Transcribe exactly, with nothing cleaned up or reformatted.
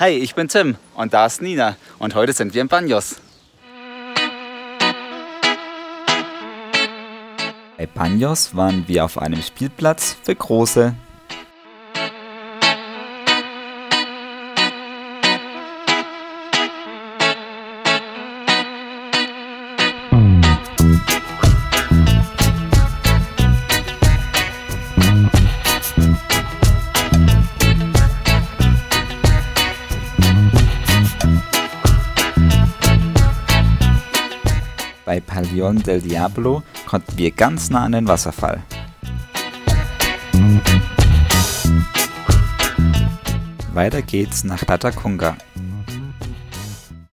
Hi, ich bin Tim und da ist Nina und heute sind wir in Banyos. Bei Banyos waren wir auf einem Spielplatz für Große. Bei Pavillon del Diablo konnten wir ganz nah an den Wasserfall. Weiter geht's nach Latacunga.